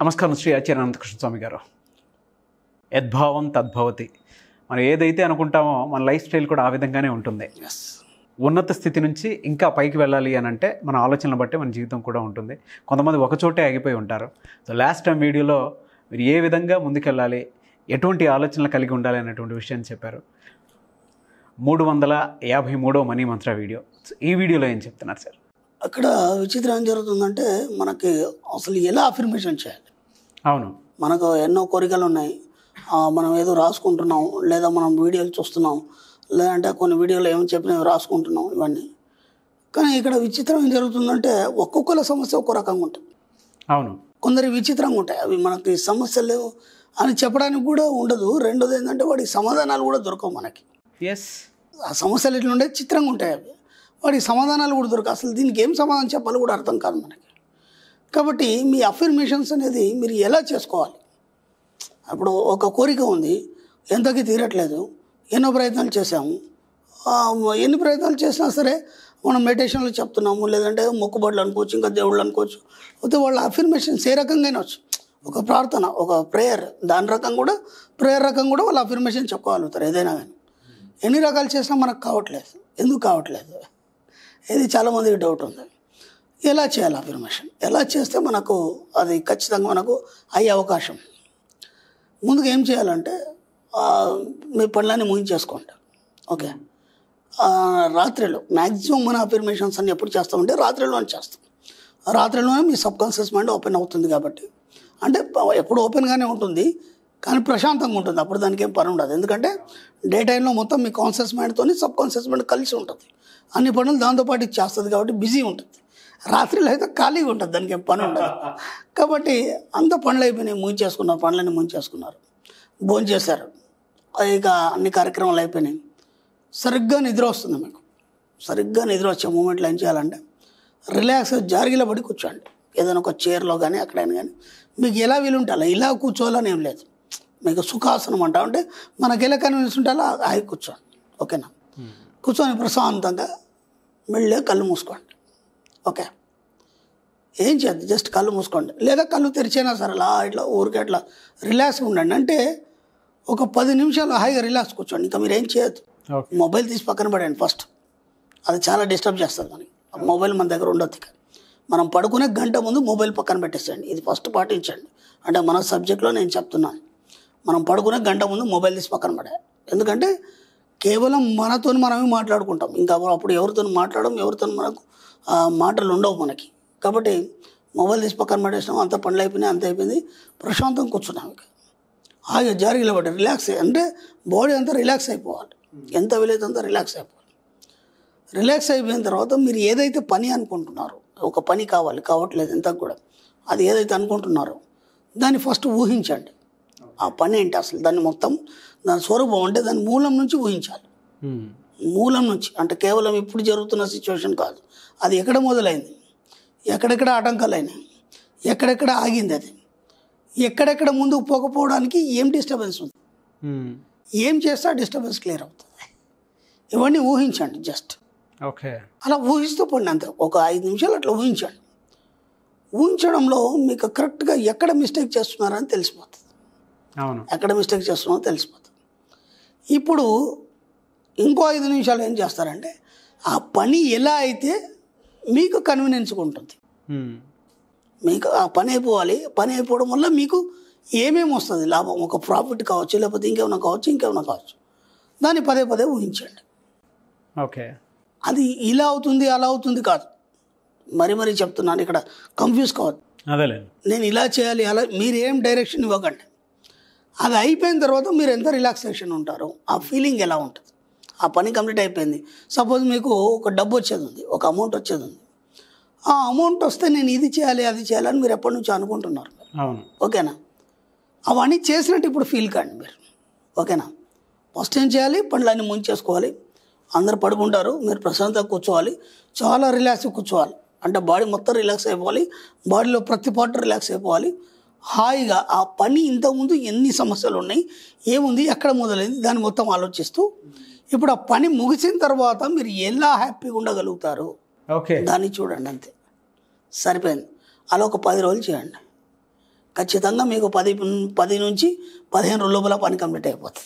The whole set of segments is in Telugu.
నమస్కారం శ్రీ ఆచార్య అనంతకృష్ణ స్వామి గారు. యద్భావం తద్భవతి. మనం ఏదైతే అనుకుంటామో మన లైఫ్ స్టైల్ కూడా ఆ విధంగానే ఉంటుంది. ఉన్నత స్థితి నుంచి ఇంకా పైకి వెళ్ళాలి అని అంటే మన ఆలోచనలు బట్టే మన జీవితం కూడా ఉంటుంది. కొంతమంది ఒకచోటే ఆగిపోయి ఉంటారు. సో లాస్ట్ టైం వీడియోలో మీరు ఏ విధంగా ముందుకెళ్ళాలి, ఎటువంటి ఆలోచనలు కలిగి ఉండాలి అనేటువంటి విషయాన్ని చెప్పారు. 353వ మనీ మంత్ర వీడియో. ఈ వీడియోలో ఏం చెప్తున్నారు సార్? అక్కడ విచిత్రం ఏం జరుగుతుందంటే మనకి అసలు ఎలా అఫర్మేషన్ చేయాలి. అవును, మనకు ఎన్నో కోరికలు ఉన్నాయి. మనం ఏదో రాసుకుంటున్నాం, లేదా మనం వీడియోలు చూస్తున్నాం, లేదంటే కొన్ని వీడియోలు ఏమో చెప్పినవి రాసుకుంటున్నాం ఇవన్నీ. కానీ ఇక్కడ విచిత్రం ఏం జరుగుతుందంటే ఒక్కొక్కల సమస్య ఒక్కో రకంగా ఉంటుంది. అవును, కొందరి విచిత్రంగా ఉంటాయి. అవి మనకి సమస్యలు అని చెప్పడానికి కూడా ఉండదు. రెండోది ఏంటంటే వాడికి సమాధానాలు కూడా దొరకవు మనకి. ఎస్, ఆ సమస్యలు ఎట్లా ఉంటే చిత్రంగా ఉంటాయి. అవి వాడికి సమాధానాలు కూడా దొరకవు. అసలు దీనికి ఏం సమాధానం చెప్పాలో కూడా అర్థం కాదు మనకి. కాబట్టి మీ అఫర్మేషన్స్ అనేది మీరు ఎలా చేసుకోవాలి. అప్పుడు ఒక కోరిక ఉంది, ఎంతకీ తీరట్లేదు, ఎన్నో ప్రయత్నాలు చేసాము. ఎన్ని ప్రయత్నాలు చేసినా సరే మనం మెడిటేషన్లో చెప్తున్నాము, లేదంటే మొక్కుబడులు అనుకోవచ్చు, ఇంకా దేవుళ్ళు అనుకోవచ్చు. అయితే వాళ్ళ అఫర్మేషన్స్ ఏ రకంగా వచ్చి ఒక ప్రార్థన, ఒక ప్రేయర్, దాని రకం కూడా ప్రేయర్ రకం కూడా వాళ్ళ అఫర్మేషన్ చెప్పుకోగలుగుతారు. ఏదైనా కానీ ఎన్ని రకాలు చేసినా మనకు కావట్లేదు. ఎందుకు కావట్లేదు? ఇది చాలామందికి డౌట్ ఉంది. ఎలా చేయాలి అఫర్మేషన్? ఎలా చేస్తే మనకు అది ఖచ్చితంగా మనకు అయ్యే అవకాశం. ముందుగా ఏం చేయాలంటే మీ పనులన్నీ ముగించేసుకోండి. ఓకే, రాత్రిలో మ్యాక్సిమం మన అఫర్మేషన్స్ అన్ని ఎప్పుడు చేస్తామంటే రాత్రిలోనే చేస్తాం. రాత్రిలోనే మీ సబ్కాన్షియస్ మైండ్ ఓపెన్ అవుతుంది. కాబట్టి అంటే ఎప్పుడు ఓపెన్గానే ఉంటుంది, కానీ ప్రశాంతంగా ఉంటుంది. అప్పుడు దానికి ఏం పని ఉండదు. ఎందుకంటే డే టైంలో మొత్తం మీ కాన్షియస్ మైండ్తో సబ్కాన్షియస్ మైండ్ కలిసి ఉంటుంది. అన్ని పనులు దాంతోపాటు చేస్తుంది కాబట్టి బిజీ ఉంటుంది. రాత్రిలో అయితే ఖాళీగా ఉంటుంది, దానికి ఏం పని ఉండదు. కాబట్టి అంత పనులు అయిపోయినాయి, ముగించేసుకున్నారు, పనులన్నీ ముగించేసుకున్నారు, భోజనం చేశారు, ఇక అన్ని కార్యక్రమాలు అయిపోయినాయి. సరిగ్గా నిద్ర వస్తుంది మీకు. సరిగ్గా నిద్ర వచ్చే మూమెంట్లో ఏం చేయాలంటే రిలాక్స్గా జారిగిలా పడి కూర్చోండి. ఏదైనా ఒక చైర్లో కానీ ఎక్కడైనా కానీ మీకు ఎలా వీలుంటే అలా. ఇలా కూర్చోవాలని ఏం లేదు. మీకు సుఖాసనం అంటా అంటే మనకి ఎలా కన్వీనియన్స్ ఉంటే అలా ఆగి కూర్చోండి. ఓకేనా? కూర్చొని ప్రశాంతంగా మెల్లగా కళ్ళు మూసుకోండి. ఓకే, ఏం చేయద్దు, జస్ట్ కళ్ళు మూసుకోండి, లేదా కళ్ళు తెరిచైనా సరే అలా ఇట్లా ఊరికే అట్లా రిలాక్స్గా ఉండండి. అంటే ఒక 10 నిమిషాలు హాయిగా రిలాక్స్ కూర్చోండి. ఇంకా మీరు ఏం చేయొద్దు. మొబైల్ తీసి పక్కన పడండి ఫస్ట్. అది చాలా డిస్టర్బ్ చేస్తుంది మనకి. మొబైల్ మన దగ్గర ఉండొద్దు. ఇక మనం పడుకునే గంట ముందు మొబైల్ పక్కన పెట్టేసేయండి. ఇది ఫస్ట్ పాటించండి. అంటే మన సబ్జెక్ట్లో నేను చెప్తున్నాను, మనం పడుకునే గంట ముందు మొబైల్ తీసి పక్కన పడాలి. ఎందుకంటే కేవలం మనతో మనమే మాట్లాడుకుంటాం. ఇంకా అప్పుడు ఎవరితో మాట్లాడడం, ఎవరితో మనకు మాటలు ఉండవు మనకి. కాబట్టి మొబైల్ తీసి పక్కన పడేసినాం, అంత పనులు అయిపోయినాయి, అంత అయిపోయింది, ప్రశాంతంగా కూర్చున్నాం. ఇక హాయిగా జారిగిలా పడ్డారు. రిలాక్స్ అంటే బాడీ అంతా రిలాక్స్ అయిపోవాలి. ఎంత వీలైతే అంత రిలాక్స్ అయిపోవాలి. రిలాక్స్ అయిపోయిన తర్వాత మీరు ఏదైతే పని అనుకుంటున్నారో, ఒక పని కావట్లేదు ఎంతకు కూడా, అది ఏదైతే అనుకుంటున్నారో దాన్ని ఫస్ట్ ఊహించండి. ఆ పని ఏంటి అసలు, దాన్ని మొత్తం దాని స్వరూపం అంటే దాని మూలం నుంచి ఊహించాలి. మూలం నుంచి అంటే కేవలం ఇప్పుడు జరుగుతున్న సిచ్యువేషన్ కాదు. అది ఎక్కడ మొదలైంది, ఎక్కడెక్కడ ఆటంకాలు అయినాయి, ఎక్కడెక్కడ ఆగింది, అది ఎక్కడెక్కడ ముందుకు పోకపోవడానికి ఏం డిస్టర్బెన్స్ ఉంది, ఏం చేస్తే ఆ డిస్టర్బెన్స్ క్లియర్ అవుతుంది. ఇవన్నీ ఊహించండి జస్ట్. ఓకే, అలా ఊహిస్తూ పడిన అంతే ఒక 5 నిమిషాలు అట్లా ఊహించండి. ఊహించడంలో మీకు కరెక్ట్గా ఎక్కడ మిస్టేక్ చేస్తున్నారని తెలిసిపోతుంది. అవును, ఎక్కడ మిస్టేక్ చేస్తున్నారో తెలిసిపోతుంది. ఇప్పుడు ఇంకో 5 నిమిషాలు ఏం చేస్తారంటే ఆ పని ఎలా అయితే మీకు కన్వీనియన్స్గా ఉంటుంది, మీకు ఆ పని అయిపోవాలి. పని అయిపోవడం వల్ల మీకు ఏమేమి వస్తుంది లాభం, ఒక ప్రాఫిట్ కావచ్చు, లేకపోతే ఇంకేమైనా కావచ్చు, దాన్ని పదే పదే ఊహించండి. ఓకే, అది ఇలా అవుతుంది అలా అవుతుంది కాదు. మరీ చెప్తున్నాను, ఇక్కడ కన్ఫ్యూజ్ కావద్దు. అదేలే, నేను ఇలా చేయాలి అలా మీరు ఏం డైరెక్షన్ ఇవ్వకండి. అది అయిపోయిన తర్వాత మీరు ఎంత రిలాక్సేషన్ ఉంటారో, ఆ ఫీలింగ్ ఎలా ఉంటుంది. ఆ పని కంప్లీట్ అయిపోయింది. సపోజ్ మీకు ఒక డబ్బు వచ్చేది ఉంది, ఒక అమౌంట్ వచ్చేది ఉంది. ఆ అమౌంట్ వస్తే నేను ఇది చేయాలి అది చేయాలని మీరు ఎప్పటి నుంచో అనుకుంటున్నారు. అవును, ఓకేనా? అవన్నీ చేసినట్టు ఇప్పుడు ఫీల్ కాండి మీరు. ఓకేనా? ఫస్ట్ ఏం చేయాలి, పనులన్నీ ముంచేసుకోవాలి. అందరు పడుకుంటారు, మీరు ప్రశాంతంగా కూర్చోవాలి, చాలా రిలాక్స్గా కూర్చోవాలి. అంటే బాడీ మొత్తం రిలాక్స్ అయిపోవాలి, బాడీలో ప్రతి పార్ట్ రిలాక్స్ అయిపోవాలి. హాయిగా ఆ పని ఇంతకుముందు ఎన్ని సమస్యలు ఉన్నాయి, ఏముంది, ఎక్కడ మొదలైంది, దాన్ని మొత్తం ఆలోచిస్తూ ఇప్పుడు ఆ పని ముగిసిన తర్వాత మీరు ఎలా హ్యాపీగా ఉండగలుగుతారు ఓకే, దాన్ని చూడండి. అంతే, సరిపోయింది. అలా ఒక 10 రోజులు చేయండి. ఖచ్చితంగా మీకు 10 నుంచి 15 రోజుల లోపల పని కంప్లీట్ అయిపోతుంది.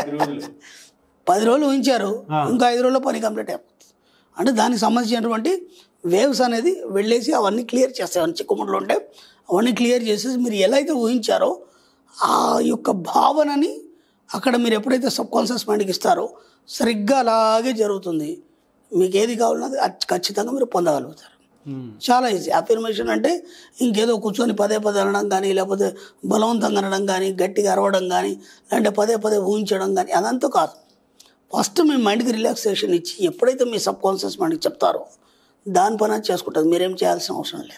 10 రోజులు ఊహించారు, ఇంకా 5 రోజుల్లో పని కంప్లీట్ అయిపోతుంది. అంటే దానికి సంబంధించినటువంటి వేవ్స్ అనేది వెళ్ళేసి అవన్నీ క్లియర్ చేస్తాయి. అవన్నీ చిక్కుముట్లు ఉంటే అవన్నీ క్లియర్ చేసేసి మీరు ఎలా అయితే ఊహించారో ఆ యొక్క భావనని అక్కడ మీరు ఎప్పుడైతే సబ్కాన్షియస్ మైండ్కి ఇస్తారో సరిగ్గా అలాగే జరుగుతుంది. మీకు ఏది కావాలన్నది ఖచ్చితంగా మీరు పొందగలుగుతారు. చాలా ఈజీ. అఫర్మేషన్ అంటే ఇంకేదో కూర్చొని పదే పదే అనడం కానీ, లేకపోతే బలవంతంగా అనడం కానీ, గట్టిగా అరవడం కానీ, లేదంటే పదే పదే ఊహించడం కానీ అదంతా కాదు. ఫస్ట్ మీ మైండ్కి రిలాక్సేషన్ ఇచ్చి ఎప్పుడైతే మీ సబ్కాన్షియస్ మైండ్కి చెప్తారో దాని పని అది చేసుకుంటుంది. మీరేం చేయాల్సిన అవసరం లేదు.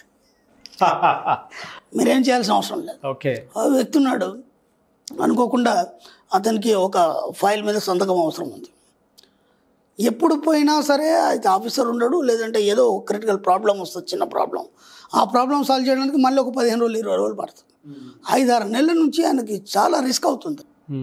మీరేం చేయాల్సిన అవసరం లేదు. ఓకే. ఆ వ్యక్తి ఉన్నాడు, అనుకోకుండా అతనికి ఒక ఫైల్ మీద సంతకం అవసరం ఉంది. ఎప్పుడు పోయినా సరే అయితే ఆఫీసర్ ఉండడు, లేదంటే ఏదో క్రిటికల్ ప్రాబ్లం వస్తుంది, చిన్న ప్రాబ్లం. ఆ ప్రాబ్లం సాల్వ్ చేయడానికి మళ్ళీ ఒక 15 రోజులు 20 రోజులు పడుతుంది. 5-6 నెలల నుంచి ఆయనకి చాలా రిస్క్ అవుతుంది.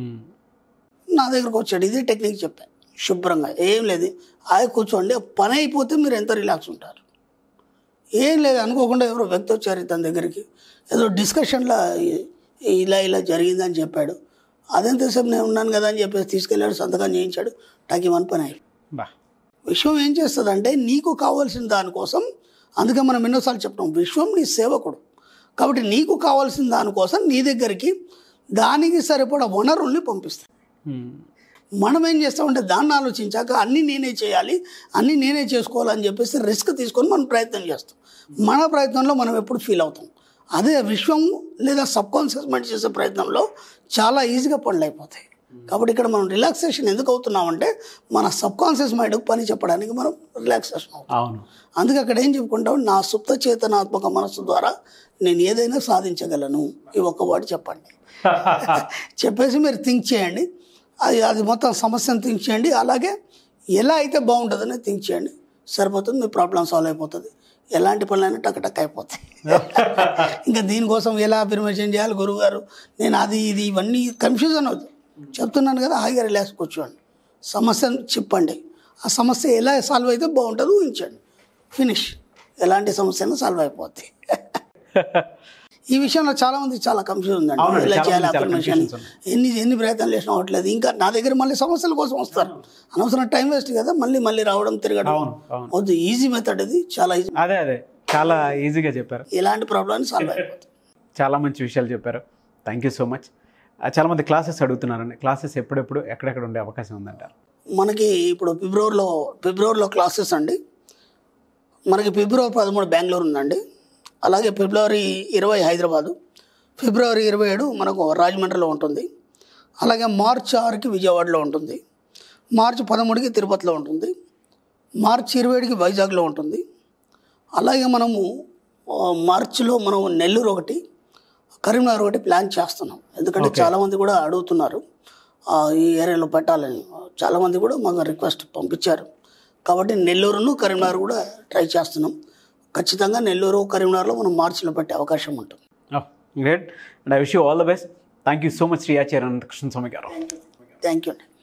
నా దగ్గరకు వచ్చాడు, ఇది టెక్నిక్ చెప్పాను శుభ్రంగా. ఏం లేదు, కూర్చోండి, పని అయిపోతే మీరు ఎంత రిలాక్స్ ఉంటారు. ఏం లేదు, అనుకోకుండా ఎవరో వ్యక్తి వచ్చారు తన దగ్గరికి, ఏదో డిస్కషన్లో ఇలా జరిగిందని చెప్పాడు. అదెంతసేపు నేను ఉన్నాను కదా అని చెప్పేసి తీసుకెళ్ళాడు, సంతకం చేయించాడు, టాకిమని పని అయిపోయింది. విశ్వం ఏం చేస్తుందంటే నీకు కావాల్సిన దానికోసం, అందుకే మనం ఎన్నోసార్లు చెప్తాం విశ్వం నీ సేవకుడు కాబట్టి నీకు కావాల్సిన దానికోసం నీ దగ్గరికి దానికి సరిపడా వనరుల్ని పంపిస్తాం. మనం ఏం చేస్తామంటే దాన్ని ఆలోచించాక అన్నీ నేనే చేయాలి, అన్నీ నేనే చేసుకోవాలని చెప్పేసి రిస్క్ తీసుకొని మనం ప్రయత్నం చేస్తాం. మన ప్రయత్నంలో మనం ఎప్పుడు ఫీల్ అవుతాం. అదే విశ్వం లేదా సబ్కాన్షియస్ మైండ్ చేసే ప్రయత్నంలో చాలా ఈజీగా పనులు అయిపోతాయి. కాబట్టి ఇక్కడ మనం రిలాక్సేషన్ ఎందుకు అవుతున్నామంటే మన సబ్కాన్షియస్ మైండ్కి పని చెప్పడానికి మనం రిలాక్సేషన్ అవుతాం. అందుకే అక్కడ ఏం చెప్పుకుంటాం, నా సుప్త చేతనాత్మక మనస్సు ద్వారా నేను ఏదైనా సాధించగలను, ఈ ఒక్క వర్డ్ చెప్పండి. చెప్పేసి మీరు థింక్ చేయండి, అది మొత్తం సమస్యను థింక్ చేయండి, అలాగే ఎలా అయితే బాగుంటుందని థింక్ చేయండి, సరిపోతుంది, మీ ప్రాబ్లం సాల్వ్ అయిపోతుంది. ఎలాంటి పనులైనా టక్ అయిపోతాయి. ఇంకా దీనికోసం ఎలా అఫర్మేషన్ చేయాలి గురువు గారు, నేను అది ఇది ఇవన్నీ కన్ఫ్యూజన్ అవుతుంది. చెప్తున్నాను కదా, హాయిగా రిలాక్స్ కూర్చోండి, సమస్యను చెప్పండి, ఆ సమస్య ఎలా సాల్వ్ అయితే బాగుంటుంది ఊహించండి, ఫినిష్. ఎలాంటి సమస్యను సాల్వ్ అయిపోద్ది. ఈ విషయంలో చాలా మంది చాలా కన్ఫ్యూజ్ ఉందండి. ఇలా చేయాలి అఫర్మేషన్, ఎన్ని ప్రయత్నాలు చేసినా అవ్వట్లేదు. ఇంకా నా దగ్గర మళ్ళీ సమస్యల కోసం వస్తారు, అనవసరం టైం వేస్ట్ కదా, మళ్ళీ రావడం తిరగడం వద్దు. ఈజీ మెథడ్ ఇది, చాలా ఈజీ. అదే చాలా ఈజీగా చెప్పారు. ఇలాంటి ప్రాబ్లమ్ని సాల్వ్ అయిపోతుంది. చాలా మంచి విషయాలు చెప్పారు. Thank you so much. చాలామంది క్లాసెస్ అడుగుతున్నారండి, క్లాసెస్ ఎప్పుడెప్పుడు ఎక్కడెక్కడ ఉండే అవకాశం ఉందంటారు? మనకి ఇప్పుడు ఫిబ్రవరిలో క్లాసెస్ అండి. మనకి ఫిబ్రవరి 13 బెంగళూరు ఉందండి, అలాగే ఫిబ్రవరి 20 హైదరాబాదు, ఫిబ్రవరి 27 మనకు రాజమండ్రిలో ఉంటుంది, అలాగే మార్చి 6కి విజయవాడలో ఉంటుంది, మార్చి 13కి తిరుపతిలో ఉంటుంది, మార్చి 27కి వైజాగ్లో ఉంటుంది. అలాగే మనము మార్చిలో మనం నెల్లూరు ఒకటి, కరీంనగర్ ఒకటి ప్లాన్ చేస్తున్నాం. ఎందుకంటే చాలామంది కూడా అడుగుతున్నారు ఈ ఏరియాలో పెట్టాలని, చాలామంది కూడా మాకు రిక్వెస్ట్ పంపించారు. కాబట్టి నెల్లూరును కరీంనగర్ కూడా ట్రై చేస్తున్నాం. ఖచ్చితంగా నెల్లూరు కరీంనగర్లో మనం మార్చిలో పెట్టే అవకాశం ఉంటుంది. Great, and I wish you all the best. Thank you so much Shri Acharya Anantakrishna Swami garu. Thank you అండి.